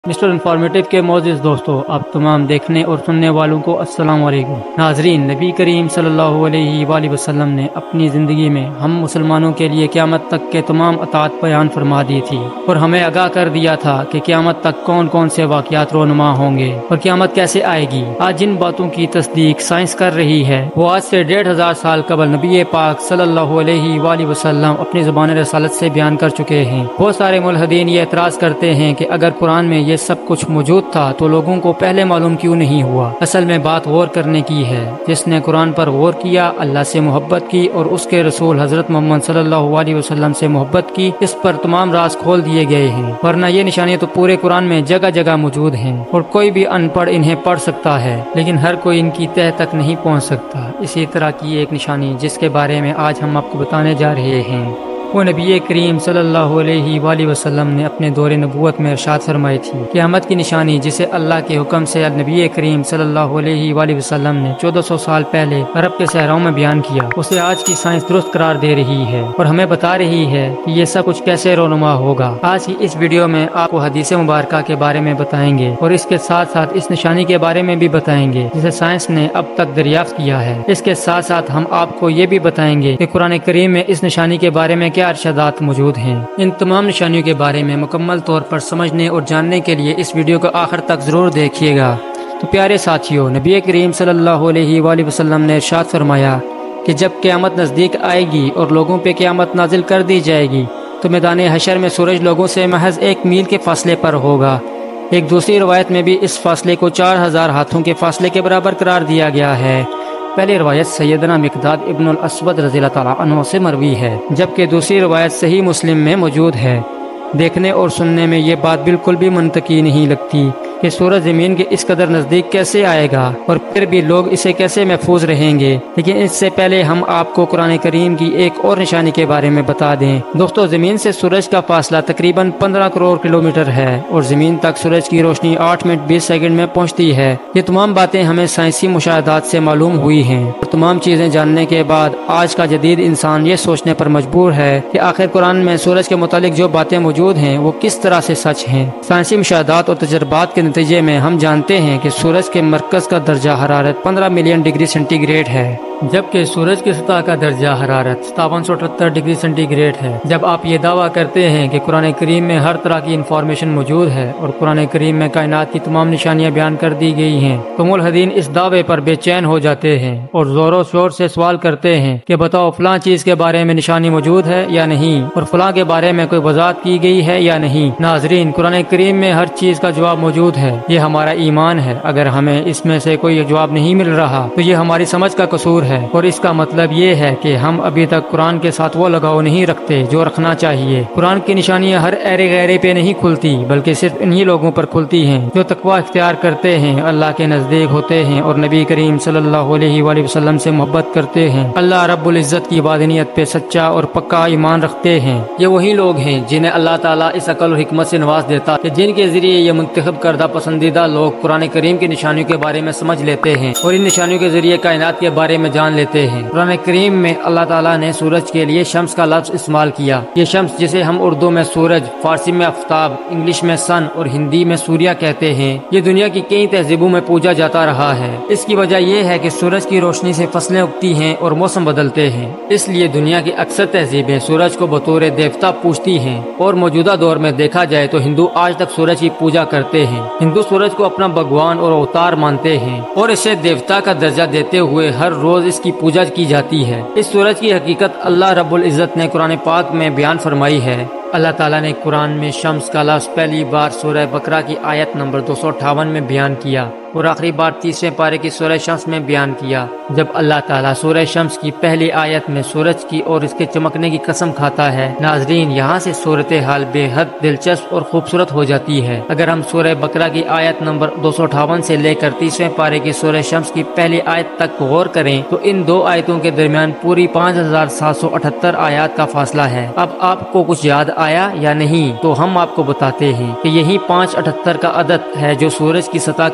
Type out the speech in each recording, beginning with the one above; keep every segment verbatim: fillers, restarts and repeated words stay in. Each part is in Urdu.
مسٹر انفارمیٹو کے معزز دوستو، آپ تمام دیکھنے اور سننے والوں کو السلام علیکم۔ ناظرین، نبی کریم صلی اللہ علیہ وآلہ وسلم نے اپنی زندگی میں ہم مسلمانوں کے لیے قیامت تک کے تمام اطاعت بیان فرما دی تھی اور ہمیں آگاہ کر دیا تھا کہ قیامت تک کون کون سے واقعات رونما ہوں گے اور قیامت کیسے آئے گی۔ آج جن باتوں کی تصدیق سائنس کر رہی ہے وہ آج سے ڈیڑھ ہزار سال قبل نبی پاک صلی اللہ علیہ وآلہ وسلم اپنی زبان رسالت سے بیان کر چکے ہیں۔ بہت سارے ملحدین یہ اعتراض کرتے ہیں کہ اگر قرآن میں یہ سب کچھ موجود تھا تو لوگوں کو پہلے معلوم کیوں نہیں ہوا۔ اصل میں بات غور کرنے کی ہے۔ جس نے قرآن پر غور کیا، اللہ سے محبت کی اور اس کے رسول حضرت محمد صلی اللہ علیہ وسلم سے محبت کی، اس پر تمام راز کھول دیے گئے ہیں، ورنہ یہ نشانیاں تو پورے قرآن میں جگہ جگہ موجود ہیں اور کوئی بھی ان پڑھ انہیں پڑھ سکتا ہے، لیکن ہر کوئی ان کی تہ تک نہیں پہنچ سکتا۔ اسی طرح کی ایک نشانی جس کے بارے میں آج ہم آپ کو بتانے جا رہے ہیں وہ نبی کریم صلی اللہ علیہ وآلہ وسلم نے اپنے دور نبوت میں ارشاد فرمائی تھی۔ قیامت کی نشانی جسے اللہ کے حکم سے نبی کریم صلی اللہ علیہ وآلہ وسلم نے چودہ سو سال پہلے عرب کے صحراؤں میں بیان کیا، اسے آج کی سائنس درست قرار دے رہی ہے اور ہمیں بتا رہی ہے کہ یہ سب کچھ کیسے رونما ہوگا۔ آج کی اس ویڈیو میں آپ کو حدیث مبارکہ کے بارے میں بتائیں گے اور اس کے ساتھ ساتھ اس نشانی کے بارے میں بھی بتائیں گے جسے سائنس نے اب تک دریافت کیا ہے۔ اس کے ساتھ ساتھ ہم آپ کو یہ بھی بتائیں گے کہ قرآن کریم میں اس نشانی کے بارے میں کیا ارشادات موجود ہیں۔ ان تمام نشانیوں کے بارے میں مکمل طور پر سمجھنے اور جاننے کے لیے اس ویڈیو کو آخر تک ضرور دیکھیے گا۔ تو پیارے ساتھیوں، نبی کریم صلی اللہ علیہ وآلہ وسلم نے ارشاد فرمایا کہ جب قیامت نزدیک آئے گی اور لوگوں پہ قیامت نازل کر دی جائے گی تو میدان حشر میں سورج لوگوں سے محض ایک میل کے فاصلے پر ہوگا۔ ایک دوسری روایت میں بھی اس فاصلے کو چار ہزار ہاتھوں کے فاصلے کے برابر قرار دیا گیا ہے۔ پہلی روایت سیدنا مقداد ابن الاسود رضی اللہ تعالیٰ عنہ سے مروی ہے، جبکہ دوسری روایت صحیح مسلم میں موجود ہے۔ دیکھنے اور سننے میں یہ بات بالکل بھی منطقی نہیں لگتی کہ سورج زمین کے اس قدر نزدیک کیسے آئے گا اور پھر بھی لوگ اسے کیسے محفوظ رہیں گے۔ لیکن اس سے پہلے ہم آپ کو قرآن کریم کی ایک اور نشانی کے بارے میں بتا دیں۔ دوستو، زمین سے سورج کا فاصلہ تقریباً پندرہ کروڑ کلومیٹر ہے اور زمین تک سورج کی روشنی آٹھ منٹ بیس سیکنڈ میں پہنچتی ہے۔ یہ تمام باتیں ہمیں سائنسی مشاہدات سے معلوم ہوئی ہیں اور تمام چیزیں جاننے کے بعد آج کا جدید انسان یہ سوچنے پر مجبور ہے کہ آخر قرآن میں سورج کے متعلق جو باتیں موجود ہیں وہ کس طرح سے سچ ہیں۔ سائنسی مشاہدات اور تجربات کے نتیجے میں ہم جانتے ہیں کہ سورج کے مرکز کا درجہ حرارت پندرہ ملین ڈگری سینٹی گریڈ ہے، جبکہ سورج کی سطح کا درجہ حرارت ستاون سو اٹھہتر ڈگری سینٹی گریڈ ہے۔ جب آپ یہ دعویٰ کرتے ہیں کہ قرآن کریم میں ہر طرح کی انفارمیشن موجود ہے اور قرآن کریم میں کائنات کی تمام نشانیاں بیان کر دی گئی ہیں تو ملحدین اس دعوے پر بے چین ہو جاتے ہیں اور زور و شور سے سوال کرتے ہیں کہ بتاؤ فلاں چیز کے بارے میں نشانی موجود ہے یا نہیں اور فلاں کے بارے میں کوئی وضاحت کی گئی ہے یا نہیں۔ ناظرین، قرآن کریم میں ہر چیز کا جواب موجود ہے، یہ ہمارا ایمان ہے۔ اگر ہمیں اس میں سے کوئی جواب نہیں مل رہا تو یہ ہماری سمجھ کا قصور ہے اور اس کا مطلب یہ ہے کہ ہم ابھی تک قرآن کے ساتھ وہ لگاؤ نہیں رکھتے جو رکھنا چاہیے۔ قرآن کی نشانیاں ہر ایرے غیرے پہ نہیں کھلتی بلکہ صرف انہی لوگوں پر کھلتی ہیں جو تقوی اختیار کرتے ہیں، اللہ کے نزدیک ہوتے ہیں اور نبی کریم صلی اللہ علیہ وآلہ وسلم سے محبت کرتے ہیں، اللہ رب العزت کی وحدانیت پہ سچا اور پکا ایمان رکھتے ہیں۔ یہ وہی لوگ ہیں جنہیں اللہ تعالیٰ اس عقل و حکمت سے نواز دیتا ہے جن کے ذریعے یہ منتخب کردہ پسندیدہ لوگ قرآن کریم کی نشانیوں کے بارے میں سمجھ لیتے ہیں اور ان نشانیوں کے ذریعے کائنات کے بارے میں جان لیتے ہیں۔ قرآن کریم میں اللہ تعالیٰ نے سورج کے لیے شمس کا لفظ استعمال کیا۔ یہ شمس جسے ہم اردو میں سورج، فارسی میں آفتاب، انگلش میں سن اور ہندی میں سوریہ کہتے ہیں، یہ دنیا کی کئی تہذیبوں میں پوجا جاتا رہا ہے۔ اس کی وجہ یہ ہے کہ سورج کی روشنی سے فصلیں اگتی ہیں اور موسم بدلتے ہیں، اس لیے دنیا کی اکثر تہذیبیں سورج کو بطور دیوتا پوجتی ہیں اور موجودہ دور میں دیکھا جائے تو ہندو آج تک سورج کی پوجا کرتے ہیں۔ ہندو سورج کو اپنا بھگوان اور اوتار مانتے ہیں اور اسے دیوتا کا درجہ دیتے ہوئے ہر روز اس کی پوجا کی جاتی ہے۔ اس سورج کی حقیقت اللہ رب العزت نے قرآن پاک میں بیان فرمائی ہے۔ اللہ تعالیٰ نے قرآن میں شمس کا لفظ پہلی بار سورہ بقرہ کی آیت نمبر دو سو اٹھاون میں بیان کیا اور آخری بار تیسرے پارے کی سورہ شمس میں بیان کیا۔ جب اللہ تعالیٰ سورہ شمس کی پہلی آیت میں سورج کی اور اس کے چمکنے کی قسم کھاتا ہے، ناظرین یہاں سے صورتحال بے حد دلچسپ اور خوبصورت ہو جاتی ہے۔ اگر ہم سورہ بقرہ کی آیت نمبر دو سو اٹھاون سے لے کر تیسرے پارے کی سورہ شمس کی پہلی آیت تک غور کریں تو ان دو آیتوں کے درمیان پوری پانچ ہزار سات سو اٹھہتر آیات کا فاصلہ ہے۔ اب آپ کو کچھ یاد آیا یا نہیں تو ہم آپ کو بتاتے ہیں کہ یہی پانچ اٹھہتر کا عدد ہے جو سورج کی سطح کا درجہ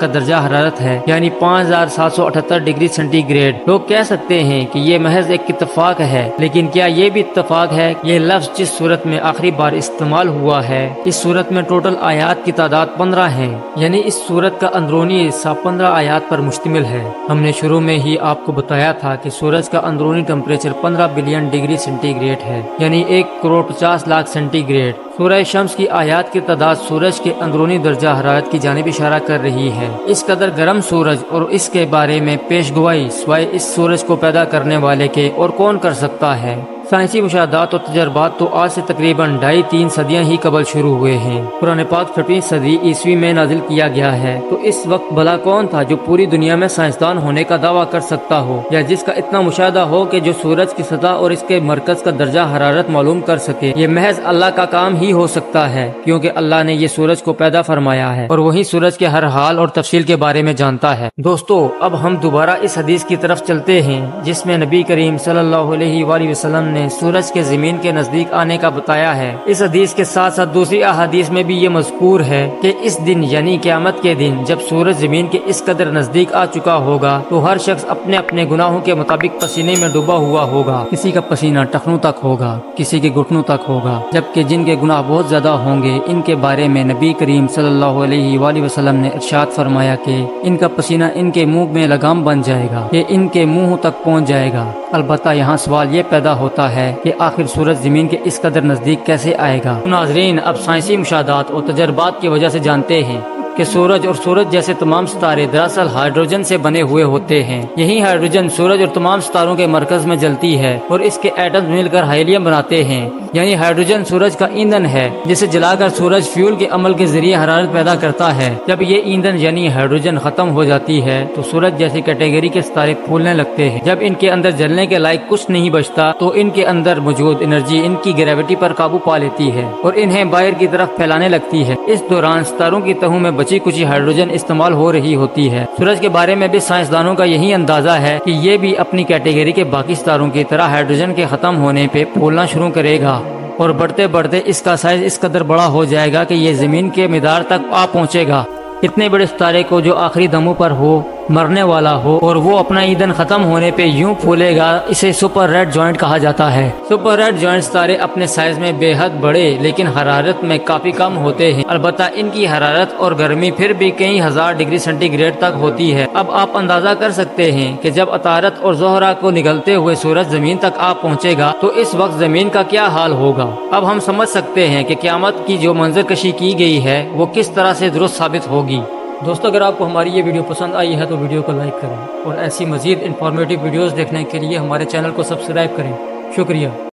حرارت ہے یعنی پانچ ہزار سات سو اٹھہتر ڈگری سینٹی گریڈ۔ لوگ کہہ سکتے ہیں کہ یہ محض ایک اتفاق ہے، لیکن کیا یہ بھی اتفاق ہے؟ یہ لفظ جس صورت میں آخری بار استعمال ہوا ہے، اس صورت میں ٹوٹل آیات کی تعداد پندرہ ہے، یعنی اس صورت کا اندرونی حصہ پندرہ آیات پر مشتمل ہے۔ ہم نے شروع میں ہی آپ کو بتایا تھا کہ سورج کا اندرونی ٹمپریچر پندرہ بلین ڈگری سینٹی گریڈ ہے، یعنی ایک کروڑ پچاس لاکھ سینٹی گریڈ۔ سورہ شمس کی آیات کی تعداد سورج کے اندرونی درجہ حرارت کی جانب اشارہ کر رہی ہے۔ اس قدر گرم سورج اور اس کے بارے میں پیش گوئی سوائے اس سورج کو پیدا کرنے والے کے اور کون کر سکتا ہے؟ سائنسی مشاہدات اور تجربات تو آج سے تقریباً ڈھائی تین صدیاں ہی قبل شروع ہوئے ہیں۔ قرآن پاک چھٹویں صدی عیسوی میں نازل کیا گیا ہے، تو اس وقت بھلا کون تھا جو پوری دنیا میں سائنسدان ہونے کا دعویٰ کر سکتا ہو، یا جس کا اتنا مشاہدہ ہو کہ جو سورج کی سطح اور اس کے مرکز کا درجہ حرارت معلوم کر سکے؟ یہ محض اللہ کا کام ہی ہو سکتا ہے، کیونکہ اللہ نے یہ سورج کو پیدا فرمایا ہے اور وہی سورج کے ہر حال اور تفصیل کے بارے میں جانتا ہے۔ دوستو، اب ہم دوبارہ اس حدیث کی طرف چلتے ہیں جس میں نبی کریم صلی اللہ علیہ وآلہ وسلم نے سورج کے زمین کے نزدیک آنے کا بتایا ہے۔ اس حدیث کے ساتھ ساتھ دوسری احادیث میں بھی یہ مذکور ہے کہ اس دن یعنی قیامت کے دن جب سورج زمین کے اس قدر نزدیک آ چکا ہوگا تو ہر شخص اپنے اپنے گناہوں کے مطابق پسینے میں ڈوبا ہوا ہوگا۔ کسی کا پسینہ ٹخنوں تک ہوگا، کسی کے گھٹنوں تک ہوگا، جبکہ جن کے گناہ بہت زیادہ ہوں گے ان کے بارے میں نبی کریم صلی اللہ علیہ وآلہ وسلم نے ارشاد فرمایا کہ ان کا پسینہ ان کے منہ میں لگام بن جائے گا، یہ ان کے منہ تک پہنچ جائے گا۔ البتہ یہاں سوال یہ پیدا ہوتا ہے کہ آخر سورج زمین کے اس قدر نزدیک کیسے آئے گا؟ ناظرین، اب سائنسی مشاہدات اور تجربات کی وجہ سے جانتے ہیں کہ سورج اور سورج جیسے تمام ستارے دراصل ہائیڈروجن سے بنے ہوئے ہوتے ہیں۔ یہی ہائیڈروجن سورج اور تمام ستاروں کے مرکز میں جلتی ہے اور اس کے ایٹمز مل کر ہیلیم بناتے ہیں، یعنی ہائیڈروجن سورج کا ایندھن ہے جسے جلا کر سورج فیول کے عمل کے ذریعے حرارت پیدا کرتا ہے۔ جب یہ ایندھن یعنی ہائیڈروجن ختم ہو جاتی ہے تو سورج جیسی کیٹیگری کے ستارے پھولنے لگتے ہیں۔ جب ان کے اندر جلنے کے لائق کچھ نہیں بچتا تو ان کے اندر موجود انرجی ان کی گریوٹی پر قابو پا لیتی ہے اور انہیں باہر کی طرف پھیلانے لگتی ہے۔ اس دوران ستاروں کی تہوں میں بچی کچھ ہائیڈروجن استعمال ہو رہی ہوتی ہے۔ سورج کے بارے میں بھی سائنسدانوں کا یہی اندازہ ہے کہ یہ بھی اپنی کیٹیگری کے باقی ستاروں کی طرح ہائیڈروجن کے ختم ہونے پہ پھولنا شروع کرے گا اور بڑھتے بڑھتے اس کا سائز اس قدر بڑا ہو جائے گا کہ یہ زمین کے مدار تک آ پہنچے گا۔ اتنے بڑے ستارے کو جو آخری دموں پر ہو، مرنے والا ہو اور وہ اپنا ایندھن ختم ہونے پہ یوں پھولے گا، اسے سپر ریڈ جوائنٹ کہا جاتا ہے۔ سپر ریڈ جوائنٹ ستارے اپنے سائز میں بے حد بڑے لیکن حرارت میں کافی کم ہوتے ہیں، البتہ ان کی حرارت اور گرمی پھر بھی کئی ہزار ڈگری سینٹی گریڈ تک ہوتی ہے۔ اب آپ اندازہ کر سکتے ہیں کہ جب عطارد اور زہرہ کو نگلتے ہوئے سورج زمین تک آ پہنچے گا تو اس وقت زمین کا کیا حال ہوگا۔ اب ہم سمجھ سکتے ہیں کہ قیامت کی جو منظر کشی کی گئی ہے وہ کس طرح سے درست ثابت ہوگی۔ دوستو، اگر آپ کو ہماری یہ ویڈیو پسند آئی ہے تو ویڈیو کو لائک کریں اور ایسی مزید انفارمیٹیو ویڈیوز دیکھنے کے لیے ہمارے چینل کو سبسکرائب کریں۔ شکریہ۔